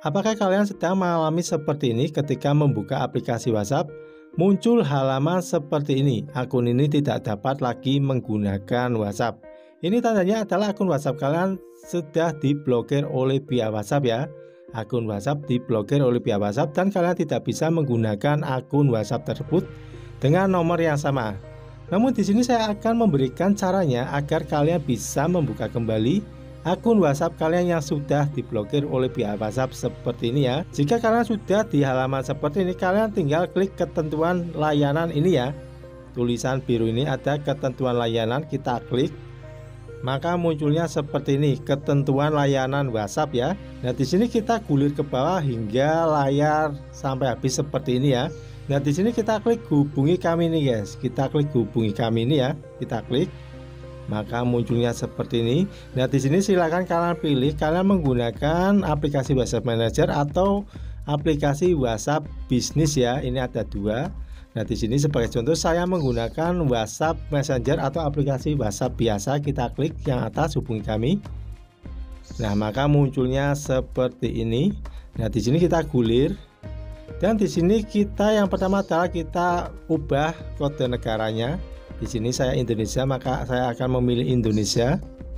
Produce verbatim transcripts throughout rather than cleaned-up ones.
Apakah kalian sedang mengalami seperti ini ketika membuka aplikasi WhatsApp? Muncul halaman seperti ini, akun ini tidak dapat lagi menggunakan WhatsApp. Ini tandanya adalah akun WhatsApp kalian sudah diblokir oleh pihak WhatsApp ya. Akun WhatsApp diblokir oleh pihak WhatsApp dan kalian tidak bisa menggunakan akun WhatsApp tersebut dengan nomor yang sama. Namun di sini saya akan memberikan caranya agar kalian bisa membuka kembali akun WhatsApp kalian yang sudah diblokir oleh pihak WhatsApp seperti ini ya. Jika kalian sudah di halaman seperti ini, kalian tinggal klik ketentuan layanan ini ya. Tulisan biru ini ada ketentuan layanan, kita klik. Maka munculnya seperti ini, ketentuan layanan WhatsApp ya. Nah, di sini kita gulir ke bawah hingga layar sampai habis seperti ini ya. Nah, di sini kita klik hubungi kami nih guys. Kita klik hubungi kami ini ya. Kita klik. Maka munculnya seperti ini. Nah, di sini silakan kalian pilih kalian menggunakan aplikasi WhatsApp Manager atau aplikasi WhatsApp bisnis ya. Ini ada dua. Nah, di sini sebagai contoh saya menggunakan WhatsApp Messenger atau aplikasi WhatsApp biasa. Kita klik yang atas hubungi kami. Nah, maka munculnya seperti ini. Nah, di sini kita gulir. Dan di sini kita yang pertama adalah kita ubah kode negaranya. Di sini saya Indonesia, maka saya akan memilih Indonesia.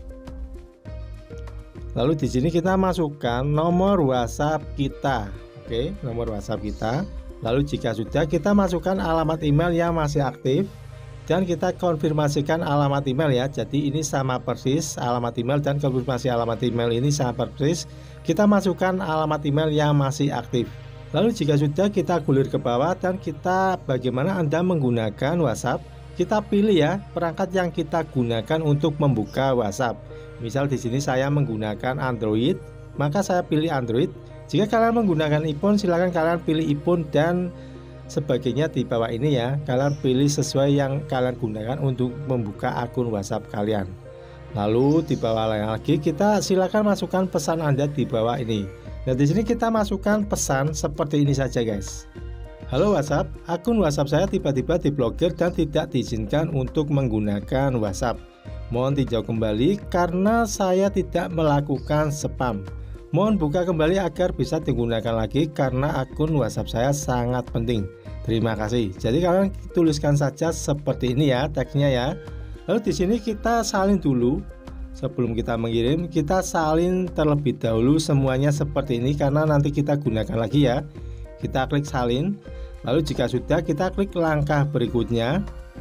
Lalu di sini kita masukkan nomor WhatsApp kita. Oke, nomor WhatsApp kita. Lalu jika sudah, kita masukkan alamat email yang masih aktif dan kita konfirmasikan alamat email ya. Jadi ini sama persis alamat email dan konfirmasi alamat email ini sama persis. Kita masukkan alamat email yang masih aktif. Lalu jika sudah, kita gulir ke bawah dan kita bagaimana Anda menggunakan WhatsApp. Kita pilih ya perangkat yang kita gunakan untuk membuka WhatsApp. Misal di sini saya menggunakan Android, maka saya pilih Android. Jika kalian menggunakan iPhone, silakan kalian pilih iPhone dan sebagainya di bawah ini ya. Kalian pilih sesuai yang kalian gunakan untuk membuka akun WhatsApp kalian. Lalu di bawah lagi kita silakan masukkan pesan Anda di bawah ini. Nah, di sini kita masukkan pesan seperti ini saja guys. Halo WhatsApp, akun WhatsApp saya tiba-tiba diblokir dan tidak diizinkan untuk menggunakan WhatsApp. Mohon tinjau kembali karena saya tidak melakukan spam. Mohon buka kembali agar bisa digunakan lagi karena akun WhatsApp saya sangat penting. Terima kasih. Jadi kalian tuliskan saja seperti ini ya teksnya ya. Lalu di sini kita salin dulu. Sebelum kita mengirim, kita salin terlebih dahulu semuanya seperti ini karena nanti kita gunakan lagi ya. Kita klik salin. Lalu jika sudah, kita klik langkah berikutnya.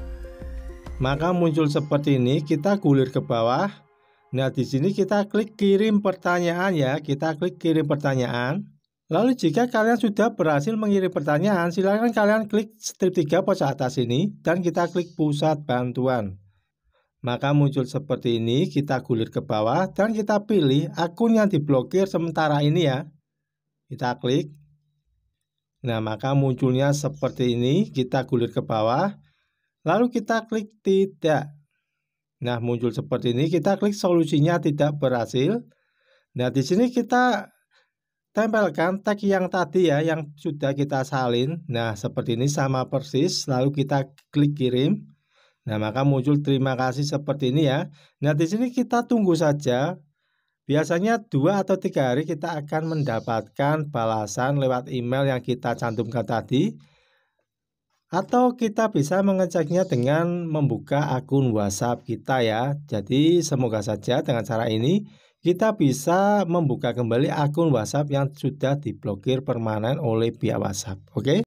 Maka muncul seperti ini, kita gulir ke bawah. Nah, di sini kita klik kirim pertanyaan ya. Kita klik kirim pertanyaan. Lalu jika kalian sudah berhasil mengirim pertanyaan, silakan kalian klik strip tiga pojok atas ini dan kita klik pusat bantuan. Maka muncul seperti ini, kita gulir ke bawah dan kita pilih akun yang diblokir sementara ini ya. Kita klik. Nah, maka munculnya seperti ini, kita gulir ke bawah, lalu kita klik tidak. Nah, muncul seperti ini, kita klik solusinya tidak berhasil. Nah, di sini kita tempelkan tag yang tadi ya, yang sudah kita salin. Nah, seperti ini sama persis, lalu kita klik kirim. Nah, maka muncul terima kasih seperti ini ya. Nah, di sini kita tunggu saja. Biasanya dua atau tiga hari kita akan mendapatkan balasan lewat email yang kita cantumkan tadi. Atau kita bisa mengeceknya dengan membuka akun WhatsApp kita ya. Jadi semoga saja dengan cara ini kita bisa membuka kembali akun WhatsApp yang sudah diblokir permanen oleh pihak WhatsApp. Oke?